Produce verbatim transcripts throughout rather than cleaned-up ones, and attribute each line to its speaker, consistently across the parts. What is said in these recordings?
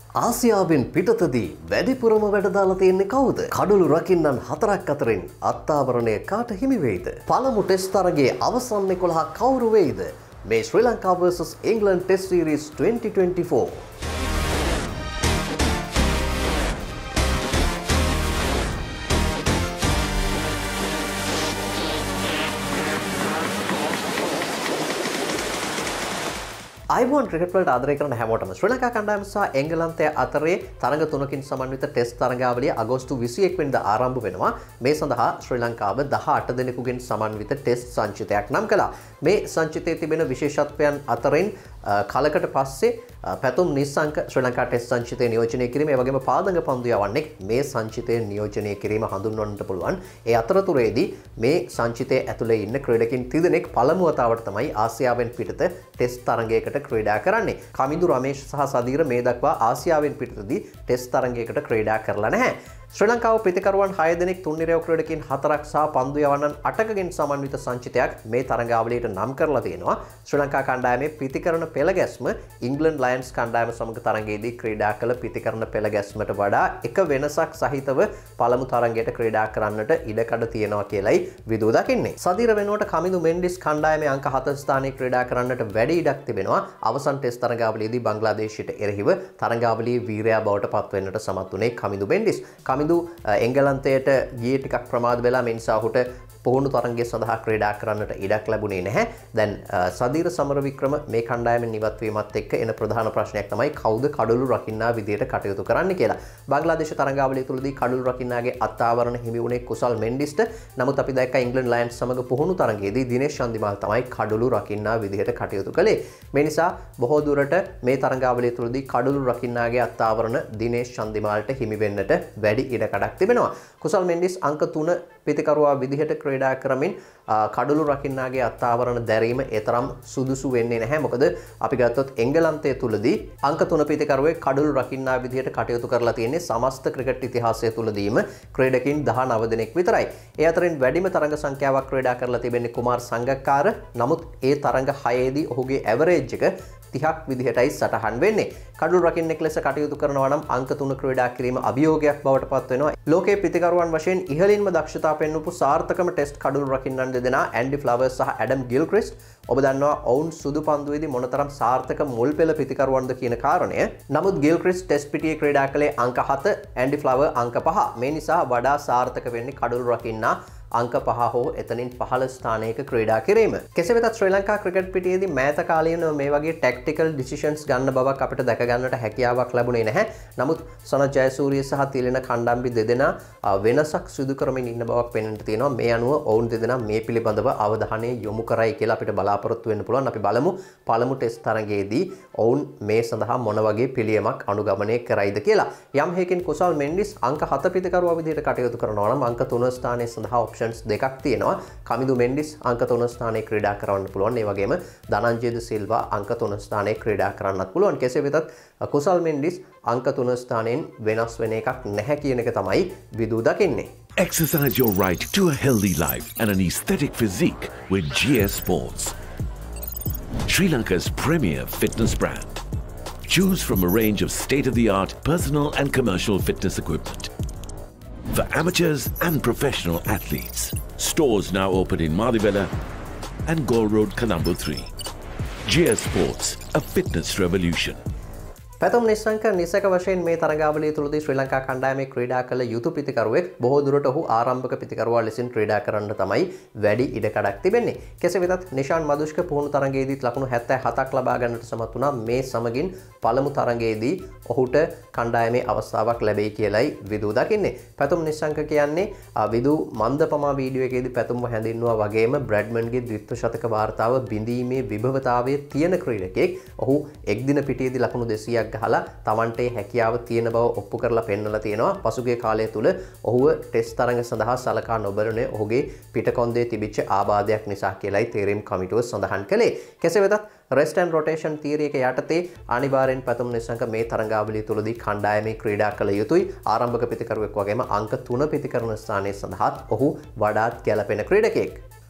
Speaker 1: ආසියාවෙන් පිටතදී වැඩිපුරම වැඩ දාලා තියෙන්නේ කවුද? කඩළු රකින්නන් හතරක් අතරින් අත්ආවරණය කාට හිමි වෙයිද? පළමු ටෙස්ට් තරගයේ අවසන් එකොළහ කවුරු වෙයිද? මේ ශ්‍රී Lanka versus England Test Series twenty twenty-four. අයිබෝන් ක්‍රිකට් වලට ආදරය කරන හැමෝටම ශ්‍රී ලංකා කණ්ඩායම සහ එංගලන්තය අතරේ තරඟ තුනකින් සමන්විත ටෙස්ට් තරඟාවලිය අගෝස්තු විසිඑක වෙනිදා ආරම්භ වෙනවා. මේ සඳහා ශ්‍රී ලංකාව දහඅට දෙනෙකුගෙන් සමන්විත ටෙස්ට් සංචිතයක් නම් කළා. මේ සංචිතයේ තිබෙන විශේෂත්වයන් අතරින් කලකට පස්සේ පැතුම් නිස්සංක ශ්‍රී ලංකා ටෙස්ට් සංචිතය නියෝජනය කිරීම, ඒ වගේම පාදඟ පන්දු යවන්නෙක් මේ සංචිතය නියෝජනය කිරීම හඳුන්වන්නට පුළුවන්. ඒ අතරතුරේදී මේ සංචිතයේ ඇතුලේ ඉන්න ක්‍රීඩකින් තිදෙනෙක් පළමු වතාවට තමයි ආසියාවෙන් පිටත ටෙස්ට් තරඟයකට ක්‍රීඩා කරන්නේ. කමිඳු රමේෂ් සහ සදීර මේ දක්වා ආසියාවෙන් පිටතදී ටෙස්ට් තරඟයකට ක්‍රීඩා කරලා නැහැ. ශ්‍රී ලංකාව පිතිකරුවන් හය දෙනෙක් තුන් නිරයව ක්‍රීඩකින් හතරක් සහ පන්දු යවන්නන් අටකගෙන් සමන්විත සංචිතයක් මේ තරඟාවලියට නම් කරලා තියෙනවා. ශ්‍රී ලංකා කණ්ඩායමේ පිතිකරණ පෙළ ගැස්ම ඉංග්ලන්ඩ් ලයන්ස් කණ්ඩායම සමග තරඟයේදී ක්‍රීඩා කළ පිතිකරණ පෙළ ගැස්මට වඩා එක වෙනසක් සහිතව පළමු තරඟයට ක්‍රීඩා කරන්නට ඉඩකඩ තියෙනවා කියලයි විදූ දකින්නේ. සදීර වෙනුවට කමිඳු මෙන්ඩිස් කණ්ඩායමේ අංක හත ස්ථානයේ ක්‍රීඩා කරන්නට වැඩි ඉඩක් තිබෙනවා. අවසන් ටෙස්ට් තරඟාවලියේදී බංග්ලාදේශයට එරෙහිව තරඟාවලියේ වීරයා බවට පත්වෙන්නට සමත් වුණේ කමිඳු මෙන්ඩිස්. කමිඳු එංගලන්තයට ගියේ ටිකක් ප්‍රමාද වෙලා මේ නිසා ඔහුට පුහුණු තරගය සඳහා ක්‍රීඩා කරන්නට ඉඩක් ලැබුණේ නැහැ. දැන් සදීර සමරවික්‍රම මේ කණ්ඩායමෙන් ඉවත් වීමත් එක්ක එන ප්‍රධාන ප්‍රශ්නයක් තමයි කවුද කඩළු රකින්නා විදියට කටයුතු කරන්න කියලා. බංග්ලාදේශ තරඟාවලිය තුලදී කඩළු රකින්නාගේ අත්ආවරණ හිමි වුණේ කුසල් මෙන්ඩිස්ට. නමුත් අපි දැක්කා ඉංග්ලන්ඩ් ලයන්ස් සමග පුහුණු තරගයේදී දිනේෂ් චන්දිමාල් තමයි කඩළු රකින්නා විදියට කටයුතු කළේ. මේ නිසා බොහෝ දුරට මේ තරඟාවලිය තුලදී කඩළු රකින්නාගේ අත්ආවරණ දිනේෂ් චන්දිමාල්ට හිමි වෙන්නට වැඩි ඉඩකඩක් තිබෙනවා. කුසල් මෙන්ඩිස් අංක තුන පිතිකරුවා විදිහට ක්‍රීඩා කරමින් කඩළු රකින්නාගේ අත්ආවරණ දැරීම එතරම් සුදුසු වෙන්නේ නැහැ. මොකද අපි ගත්තොත් එංගලන්තය තුලදී අංක තුන පිතිකරුවේ කඩළු රකින්නා විදිහට කටයුතු කරලා තියෙන්නේ සමස්ත ක්‍රිකට් ඉතිහාසය තුලදීම ක්‍රීඩකින් දහනව දෙනෙක් විතරයි. ඒ අතරින් වැඩිම තරඟ සංඛ්‍යාවක් ක්‍රීඩා කරලා තිබෙන්නේ කුමාර් සංගක්කාර. නමුත් ඒ තරඟ හයේදී ඔහුගේ ඇවරේජ් එක තිහක් විදිහටයි සටහන් වෙන්නේ. කඩළු රකින්නෙක් ලෙස කටයුතු කරනවා නම් අංක තුන ක්‍රීඩා කිරීම අභියෝගයක් බවට පත් වෙනවා. ලෝකයේ පිතිකරුවන් වශයෙන් ඉහළින්ම දක්ෂතා පෙන්වපු සාර්ථකම ටෙස්ට් කඩළු රකින්නන් දෙදෙනා ඇන්ඩි ෆ්ලවර්ස් සහ ඇඩම් ගිල්ක්‍රිස්ට්. ඔබ දන්නවා ඔවුන් සුදු පන්දුවේදී මොනතරම් සාර්ථක මුල් පෙළ පිතිකරුවන්ද කියන කාරණය. නමුත් ගිල්ක්‍රිස්ට් ටෙස්ට් පිටියේ ක්‍රීඩා කළේ අංක හත, ඇන්ඩි ෆ්ලවර් අංක පහ. මේ නිසා වඩා සාර්ථක වෙන්නේ කඩළු රකින්නා අංක පහ හෝ එතනින් පහළ ස්ථානයක ක්‍රීඩා කිරීම. කෙසේ වෙතත් ශ්‍රී ලංකා ක්‍රිකට් පිටියේදී මෑත කාලීනව මේ වගේ ටැක්ටිකල් ඩිසිෂන්ස් ගන්න බවක් අපිට දැක ගන්නට හැකියාවක් ලැබුණේ නැහැ. නමුත් සනත් ජයසූරිය සහ තිලන කණ්ඩම්බි දෙදෙනා වෙනසක් සිදු කරමින් ඉන්න බවක් පෙනෙන්නට තියෙනවා. මේ අනුව ඔවුන් දෙදෙනා මේ පිළිබඳව අවධානය යොමු කරයි කියලා අපිට බලාපොරොත්තු වෙන්න පුළුවන්. අපි බලමු පළමු ටෙස්ට් තරගයේදී ඔවුන් මේ සඳහා මොන වගේ පිළියමක් අනුගමනය කරයිද කියලා. යම් හේකින් කුසල් මෙන්ඩිස් අංක හත පිතිකරුවා විදිහට කටයුතු කරනවා නම් අංක තුන ස්ථානයේ සඳහා දෙකක් තියෙනවා. කමිඳු මෙන්ඩිස් අංක තුන ස්ථානයේ ක්‍රීඩා කරන්න පුළුවන්. ඒ වගේම ධනංජය ද සිල්වා අංක තුන ස්ථානයේ ක්‍රීඩා කරන්නත් පුළුවන්. කෙසේ වෙතත් කුසල් මෙන්ඩිස් අංක තුන ස්ථානයෙන් වෙනස් වෙන එකක් නැහැ කියන එක තමයි විදූ දකින්නේ.
Speaker 2: Exercise your right to a healthy life and an aesthetic physique with G S Sports, Sri Lanka's premier fitness brand. Choose from a range of state-of-the-art personal and commercial fitness equipment for amateurs and professional athletes. Stores now open in Madivela and Gaul Road, Colombo three. G S Sports, a fitness revolution.
Speaker 1: පැතුම් නිස්සංක නිසක වශයෙන් මේ තරඟාවලිය තුලදී ශ්‍රී ලංකා කණ්ඩායමේ ක්‍රීඩා කළ යුතු පිතිකරුවෙක්. බොහෝ දුරට ඔහු ආරම්භක පිතිකරුවා ලෙසින් ක්‍රීඩා කරන්න තමයි වැඩි ඉඩකඩක් තිබෙන්නේ. කෙසේ වෙතත් නිෂාන් මදුෂ්ක පුහුණු තරඟයේදීත් ලකුණු හැත්තෑ හතක් ලබා ගන්නට සමත් වුණා. මේ සමගින් පළමු තරඟයේදී ඔහුට කණ්ඩායමේ අවස්ථාවක් ලැබෙයි කියලයි විදූ දකින්නේ. පැතුම් නිස්සංක කියන්නේ විදූ මන්දපමා වීඩියෝ එකේදී පැතුම්ව හැඳින්වුවා වගේම බ්‍රැඩ්මන්ගේ ද්විත්ව ශතක වාර්තාව බිඳීමේ විභවතාවයේ තියෙන ක්‍රීඩකෙක්. ඔහු එක් දින පිටියේදී ලකුණු දෙසීයක් ගහලා තමන්ට හැකියාව තියෙන බව ඔප්පු කරලා පෙන්වලා තියෙනවා. පසුගිය කාලය තුල ඔහුව ටෙස්ට් තරඟ සඳහා සලකා නොබලනේ ඔහුගේ පිටකොන්දේ තිබිච්ච ආබාධයක් නිසා කියලායි තේරීම් කමිටුව සඳහන් කළේ. කෙසේ වෙතත් රෙස්ට් ඇන්ඩ් රොටේෂන් තියරි එක යටතේ අනිවාර්යෙන් පැතුම් නිසංක මේ තරඟාවලිය තුලදී කණ්ඩායමේ ක්‍රීඩා කළ යුතුයි. ආරම්භක පිතිකරුවෙක් වගේම අංක තුන පිතිකරන ස්ථානයේ සඳහාත් ඔහු වඩාත් ගැළපෙන ක්‍රීඩකයෙක්.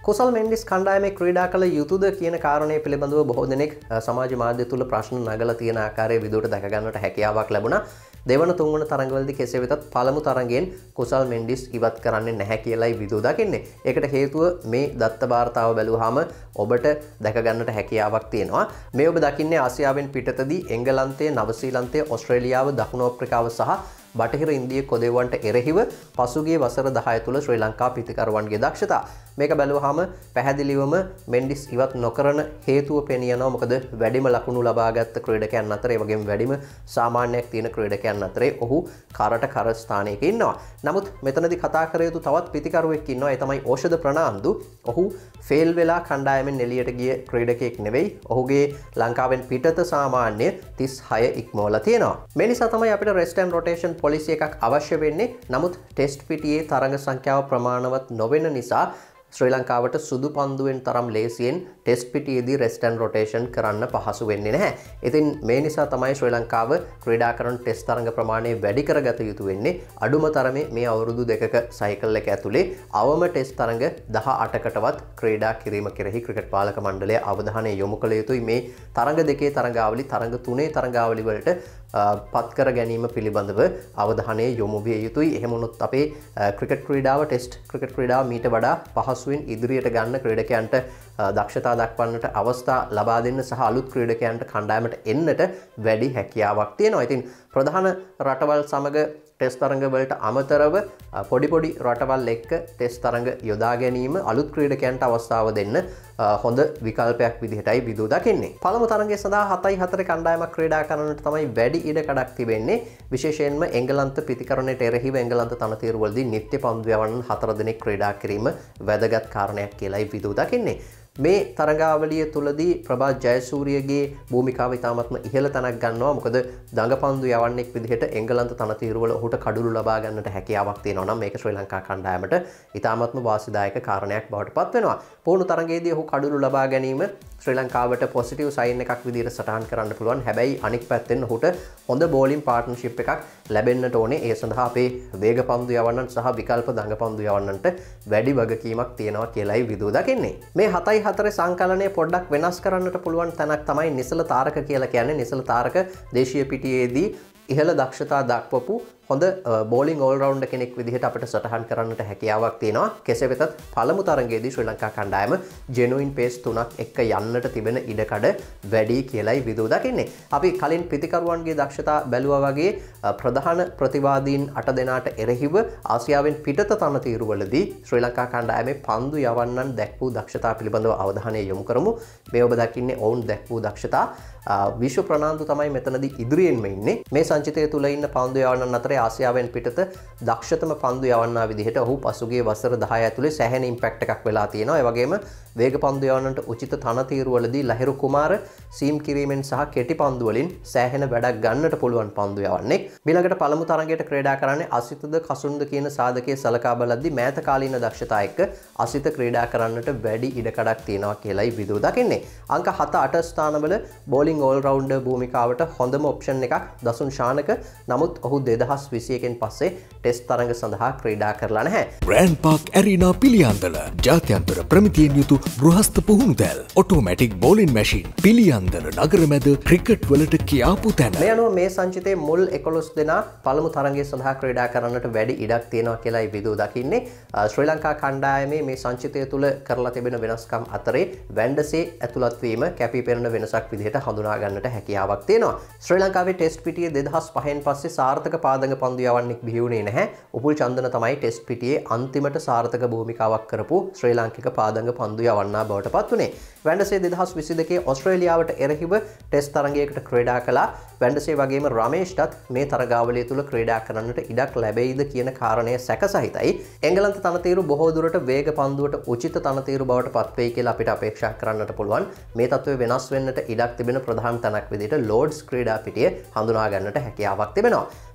Speaker 1: කුසල් මෙන්ඩිස් කණ්ඩායමේ ක්‍රීඩා කළ යුතුද කියන කාරණය පිළිබඳව බොහෝ දෙනෙක් සමාජ මාධ්‍ය තුල ප්‍රශ්න නගලා තියෙන ආකාරයේ විදිහට දැක ගන්නට හැකියාවක් ලැබුණා. දෙවන තුන්වන තරඟවලදී කෙසේ වෙතත් පළමු තරඟයෙන් කුසල් මෙන්ඩිස් ඉවත් කරන්නේ නැහැ කියලායි විදු දකින්නේ. ඒකට හේතුව මේ දත්ත වාර්තාව බැලුවාම ඔබට දැක ගන්නට හැකියාවක් තියෙනවා. මේ ඔබ දකින්නේ ආසියාවෙන් පිටතදී එංගලන්තය, නවසීලන්තය, ඕස්ට්‍රේලියාව, දකුණු අප්‍රිකාව සහ බටහිර ඉන්දිය කොදෙවන්ට එරෙහිව පසුගිය වසර දහය තුළ ශ්‍රී ලංකා පිතිකරුවන්ගේ දක්ෂතා. මේක බැලුවාම පැහැදිලිවම මෙන්ඩිස් ඉවත් නොකරන හේතුව පෙනී යනවා. මොකද වැඩිම ලකුණු ලබාගත් ක්‍රීඩකයන් අතර, ඒ වගේම වැඩිම සාමාන්‍යයක් තියෙන ක්‍රීඩකයන් අතරේ ඔහු කරට කර ස්ථානයක ඉන්නවා. නමුත් මෙතනදී කතා කර යුතු තවත් පිතිකරුවෙක් ඉන්නවා. ඒ තමයි ඕෂධ ප්‍රනාන්දු. ඔහු ෆේල් වෙලා කණ්ඩායමෙන් එළියට ගිය ක්‍රීඩකයෙක් නෙවෙයි. ඔහුගේ ලංකාවෙන් පිටත සාමාන්‍ය තිස් හය ඉක්මවලා තියෙනවා. මේ නිසා තමයි අපිට රෙස්ට් ඇන්ඩ් රොටේෂන් පොලිසි එකක් අවශ්‍ය වෙන්නේ. නමුත් ටෙස්ට් පිටියේ තරඟ සංඛ්‍යාව ප්‍රමාණවත් නොවෙන නිසා ශ්‍රී ලංකාවට සුදු පන්දුවෙන් තරම් ලේසියෙන් ටෙස්ට් පිටියේදී රෙස්ට් ඇන්ඩ් රොටේෂන් කරන්න පහසු වෙන්නේ නැහැ. ඉතින් මේ නිසා තමයි ශ්‍රී ලංකාව ක්‍රීඩා කරන ටෙස්ට් තරඟ ප්‍රමාණය වැඩි කරගත යුතු වෙන්නේ. අඩුම තරමේ මේ අවුරුදු දෙකක සයිකල් එක ඇතුලේ අවම ටෙස්ට් තරඟ දහ අටකටවත් ක්‍රීඩා කිරීම කෙරෙහි ක්‍රිකට් පාලක මණ්ඩලය අවධානය යොමු කළ යුතුයි. මේ තරඟ දෙකේ තරඟාවලි, තරඟ තුනේ තරඟාවලි වලට පත් කර ගැනීම පිළිබඳව අවධානය යොමු විය යුතුයි. එහෙම වුණොත් අපේ ක්‍රිකට් ක්‍රීඩාව, ටෙස්ට් ක්‍රිකට් ක්‍රීඩාව මීට වඩා පහසුවෙන් ඉදිරියට ගන්න, ක්‍රීඩකයන්ට දක්ෂතා දක්වන්නට අවස්ථා ලබා දෙන්න සහ අලුත් ක්‍රීඩකයන්ට කණ්ඩායමට එන්නට වැඩි හැකියාවක් තියෙනවා. ඉතින් ප්‍රධාන රටවල් සමග ටෙස්ට් තරඟ වලට අමතරව පොඩි පොඩි රටවල් එක්ක ටෙස්ට් තරඟ යොදා ගැනීම අලුත් ක්‍රීඩකයන්ට අවස්ථාව දෙන්න හොඳ විකල්පයක් විදිහටයි විදු දකින්නේ. පළමු තරඟය සඳහා හතයි හතර කණ්ඩායමක් ක්‍රීඩා කරන්නට තමයි වැඩි ඉඩ කඩක් තිබෙන්නේ. විශේෂයෙන්ම එංගලන්ත පිතිකරණයට එරෙහිව එංගලන්ත තනතිරුවලදී නිත්‍ය පන්දු යවන්න හතර දෙනෙක් ක්‍රීඩා කිරීම වැදගත් කාරණයක් කියලායි විදු දකින්නේ. මේ තරඟාවලිය තුලදී ප්‍රභාත් ජයසූරියගේ භූමිකාව ඉතාමත්ම ඉහළ තැනක් ගන්නවා. මොකද දඟපන්දු යවන්නෙක් විදිහට එංගලන්ත තනතිරුවල ඔහුට කඩුළු ලබා ගන්නට හැකියාවක් තියෙනවා නම් මේක ශ්‍රී ලංකා කණ්ඩායමට ඉතාමත්ම වාසිදායක කාරණයක් බවට පත් වෙනවා. පුහුණු තරඟයේදී ඔහු කඩුළු ලබා ගැනීම ශ්‍රී ලංකාවට පොසිටිව් සයින් එකක් විදිහට සටහන් කරන්න පුළුවන්. හැබැයි අනික් පැත්තෙන් ඔහුට හොඳ බෝලින් පාර්ට්නර්ෂිප් එකක් ලැබෙන්නට ඕනේ. ඒ සඳහා අපේ වේග පන්දු යවන්නන් සහ විකල්ප දඟපන්දු යවන්නන්ට වැඩි වගකීමක් තියෙනවා කියලායි විදු දකින්නේ. මේ හතයි හතරේ සංකලනය පොඩ්ඩක් වෙනස් කරන්නට පුළුවන් තැනක් තමයි නිසල තාරක කියලා කියන්නේ. නිසල තාරක දේශීය පිටියේදී ඉහළ දක්ෂතා දක්වපු හොඳ බෝලිං ඕල් රවුන්ඩර් කෙනෙක් විදිහට අපිට සටහන් කරන්නට හැකියාවක් තියෙනවා. කෙසේ වෙතත් පළමු තරඟයේදී ශ්‍රී ලංකා කණ්ඩායම ජෙනුයින් පේස් තුනක් එක්ක යන්නට තිබෙන ඉඩකඩ වැඩි කියලායි විදු දකින්නේ. අපි කලින් පිතිකරුවන්ගේ දක්ෂතා බැලුවා වගේ ප්‍රධාන ප්‍රතිවාදීන් අට දෙනාට එරෙහිව ආසියාවෙන් පිටත තනතිරුවලදී ශ්‍රී ලංකා කණ්ඩායමේ පන්දු යවන්නන් දැක්වූ දක්ෂතා පිළිබඳව අවධානය යොමු කරමු. මේ ඔබ දකින්නේ ඔවුන් දැක්වූ දක්ෂතා. විශ්ව ප්‍රනාන්දු තමයි මෙතනදී ඉදිරියෙන්ම ඉන්නේ. මේ සංචිතය තුල ඉන්න පන්දු යවන්නන් අතරේ ආසියාවෙන් පිටත දක්ෂතම පන්දු යවන්නා විදිහට ඔහු පසුගිය වසර දහය ඇතුලේ සැහැණ ඉම්පැක්ට් එකක් වෙලා තියෙනවා. ඒ වගේම වේග පන්දු යවන්නන්ට උචිත තනතිරුවලදී ලහිරු කුමාර සීම් කිරීමෙන් සහ කෙටි පන්දු වලින් සැහැණ වැඩක් ගන්නට පුළුවන් පන්දු යවන්නේ. ඊළඟට පළමු තරඟයට ක්‍රීඩා කරන්නේ අසිතද කසුන්ද කියන සාධකයේ සලකා බලද්දී මෑත කාලීන දක්ෂතා එක්ක අසිත ක්‍රීඩා කරන්නට වැඩි ඉඩකඩක් තියෙනවා කියලායි විදු දකින්නේ. අංක හත අට ස්ථානවල බෝලිං ඕල් රවුන්ඩර් භූමිකාවට හොඳම ඔප්ෂන් එකක් දසුන් ශානක. නමුත් ඔහු දෙදහස් විසි එකෙන් පස්සේ ටෙස්ට් තරඟ සඳහා ක්‍රීඩා කරලා නැහැ.
Speaker 3: ග්‍රෑන්ඩ් පාක් ඇරීනා පිළියන්දල ජාත්‍යන්තර ප්‍රමිතියෙන් යුතු ගෘහස්ත පුහුණුතැල් ඔටෝමැටික් බෝලින් මැෂින් පිළියන්දල නගර මැද ක්‍රිකට් වලට කියාපු තැන.
Speaker 1: මේ අනුව මේ සංචිතයේ මුල් එකොළොස් දෙනා පළමු තරඟය සඳහා ක්‍රීඩා කරන්නට වැඩි ඉඩක් තියෙනවා කියලායි විදු දකින්නේ. ශ්‍රී ලංකා කණ්ඩායමේ මේ සංචිතය තුල කරලා තිබෙන වෙනස්කම් අතරේ වැන්ඩසේ ඇතුළත් වීම කැපී පෙනෙන වෙනසක් විදිහට හඳුනා ගන්නට හැකියාවක් තියෙනවා. ශ්‍රී ලංකාවේ ටෙස්ට් පිටියේ දෙදහස් පහෙන් පස්සේ සාර්ථක පාදක පන්දු යවන්නෙක් බිහි වුණේ නැහැ. උපුල් චන්දන තමයි ටෙස්ට් පිටියේ අන්තිමට සාර්ථක භූමිකාවක් කරපු ශ්‍රී ලාංකික පාදක පන්දු යවන්නා බවට පත් වුණේ. වැන්ඩසේ දෙදහස් විසි දෙකේ ඕස්ට්‍රේලියාවට එරෙහිව ටෙස්ට් තරඟයකට ක්‍රීඩා කළා. වැන්ඩසේ වගේම රමේෂ්ටත් මේ තරගාවලිය තුල ක්‍රීඩා කරන්නට ඉඩක් ලැබෙයිද කියන කාරණය සැකසහිතයි. එංගලන්ත තනතිරු බොහෝ දුරට වේග පන්දුවට උචිත තනතිරු බවට පත් වෙයි කියලා අපිට අපේක්ෂා කරන්නට පුළුවන්. මේ තත්ත්වය වෙනස් වෙන්නට ඉඩක් තිබෙන ප්‍රධාන තැනක් විදිහට ලෝඩ්ස් ක්‍රීඩා පිටිය හඳුනා ගන්නට හැකියාවක් තිබෙනවා. මිලාන්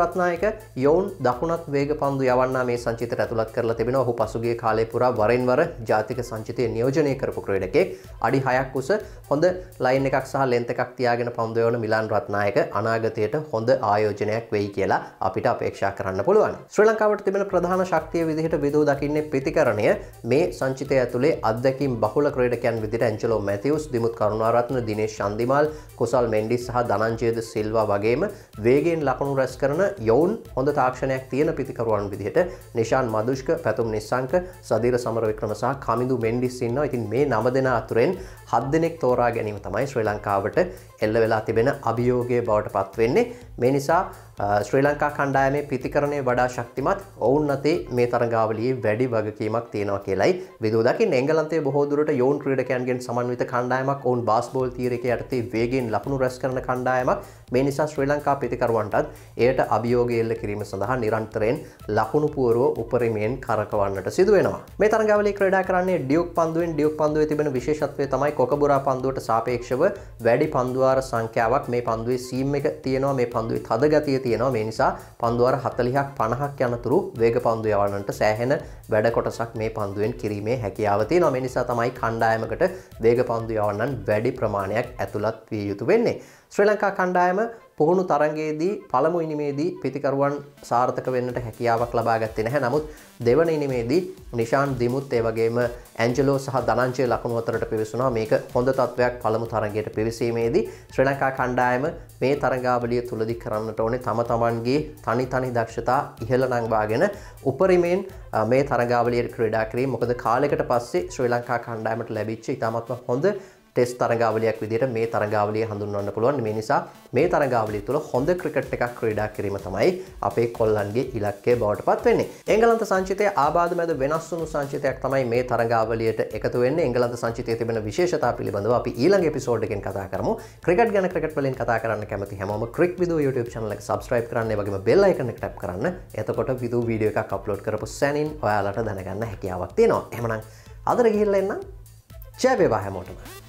Speaker 1: රත්නායක යෝන් දකුණත් වේග පන්දු යවන්නා මේ සංචිතයට ඇතුළත් කරලා තිබෙනවා. ඔහු පසුගිය කාලය පුරා වරින් වර ජාතික සංචිතය නියෝජනය කරපු ක්‍රීඩකයෙක්. අඩි හයක් උස හොඳ ලයින් එකක් සහ ලෙන්ත් එකක් තියාගෙන පන්දු යවන මිලාන් රත්නායක අනාගතයට හොඳ ආයෝජනයක් වෙයි කියලා අපිට අපේක්ෂා කරන්න පුළුවන්. ශ්‍රී ලංකාවට තිබෙන ප්‍රධාන ශක්තිය විදිහට විදූ දකින්නේ ප්‍රතිකරණය. මේ සංචිතය ඇතුලේ අත්දැකීම් බහුල ක්‍රීඩකයන් විදිහට ඇන්ජලෝ මැතිව්ස්, දිමුත් කරුණාරත්න, දිනේෂ් චන්දිමාල්, කුසල් මෙන්ඩිස් සහ ධනංජයද සිල්වා වගේම වේගයෙන් ලකුණු රැස් කරන යවුන් හොඳ තාක්ෂණයක් තියෙන පිතිකරුවන් විදිහට නිශාන් මදුෂ්ක, පැතුම් නිස්සංක, සදීර සමරවික්‍රම සහ කමිඳු මෙන්ඩිස් ඉන්නවා. ඉතින් මේ නව දෙනා අතුරෙන් හත් දෙනෙක් තෝරා ගැනීම තමයි ශ්‍රී ලංකාවට එල්ල වෙලා තිබෙන අභියෝගය බවට පත් වෙන්නේ. මේ නිසා ශ්‍රී ලංකා කණ්ඩායමේ පිතිකරණය වඩා ශක්තිමත්, ඔවුන් අතේ මේ තරගාවලියේ වැඩි වගකීමක් තියෙනවා කියලයි විදූ දකින්නේ. එංගලන්තයේ බොහෝ දුරට යෝන් ක්‍රීඩකයන්ගෙන් සමන්විත කණ්ඩායමක්, ඔවුන් බාස්බෝල් තීරයක යටතේ වේගයෙන් ලකුණු රැස් කරන කණ්ඩායමක්. මේ නිසා ශ්‍රී ලංකා පිතිකරුවන්ටත් එයට අභියෝගය එල්ල කිරීම සඳහා නිරන්තරයෙන් ලකුණු පුවරුව උපරිමයෙන් කරකවන්නට සිදු වෙනවා. මේ තරගාවලිය ක්‍රීඩා කරන්නේ ඩියුක් පන්දුවෙන්. ඩියුක් පන්දුවේ තිබෙන විශේෂත්වය තමයි කොකබුරා පන්දුවට සාපේක්ෂව වැඩි පන්දුවාර සංඛ්‍යාවක් මේ පන්දුවේ සීම් එක තියෙනවා. මේ පන්දුවේ තද ගතිය තියෙනවා. මේ නිසා පන්දුවාර හතළිහක් පනහක් යනතුරු වේග පන්දු යවන්නට සෑහෙන වැඩ කොටසක් මේ පන්දුවෙන් කිරීමේ හැකියාව තියෙනවා. මේ නිසා තමයි කණ්ඩායමකට වේග පන්දු යවන්නන් වැඩි ප්‍රමාණයක් ඇතුළත් විය යුතු වෙන්නේ. ශ්‍රී ලංකා කණ්ඩායම පුහුණු තරගයේදී පළමු ඉනිමේදී පිතිකරුවන් සාර්ථක වෙන්නට හැකියාවක් ලබා ගත්තේ නැහැ. නමුත් දෙවන ඉනිමේදී නිශාන්, දිමුත් ඒ වගේම ඇන්ජලෝ සහ ධනංජය ලකුණු අතරට පිවිසුණා. මේක හොඳ තත්වයක් පළමු තරගයට පිවිසීමේදී. ශ්‍රී ලංකා කණ්ඩායම මේ තරගාවලිය තුලදී කරන්නට ඕනේ තම තමන්ගේ තනි තනි දක්ෂතා ඉහළ නංවාගෙන උපරිමයෙන් මේ තරගාවලියට ක්‍රීඩා කිරීම. මොකද කාලයකට පස්සේ ශ්‍රී ලංකා කණ්ඩායමට ලැබිච්ච ඉතාමත්ම හොඳ ටෙස්ට් තරගාවලියක් විදිහට මේ තරගාවලිය හඳුන්වන්න පුළුවන්. මේ නිසා මේ තරගාවලිය තුළ හොඳ ක්‍රිකට් එකක් ක්‍රීඩා කිරීම තමයි අපේ කොල්ලන්ගේ ඉලක්කය බවට පත් වෙන්නේ. එංගලන්ත සංචිතයේ ආබාධ මැද වෙනස් වුණු සංචිතයක් තමයි මේ තරගාවලියට එකතු වෙන්නේ. එංගලන්ත සංචිතයේ තිබෙන විශේෂතා පිළිබඳව අපි ඊළඟ එපිසෝඩ් එකෙන් කතා කරමු. ක්‍රිකට් ගැන, ක්‍රිකට් වලින් කතා කරන්න කැමති හැමෝම ක්‍රික් විදූ YouTube channel එක subscribe කරන්න, ඒ වගේම bell icon එක tap කරන්න. එතකොට විදූ වීඩියෝ එකක් අප්ලෝඩ් කරපු සැනින් ඔයාලට දැනගන්න හැකියාවක් තියෙනවා. එහෙමනම් අදට ගිහිල්ලා එන්න. ජය වේවා හැමෝටම.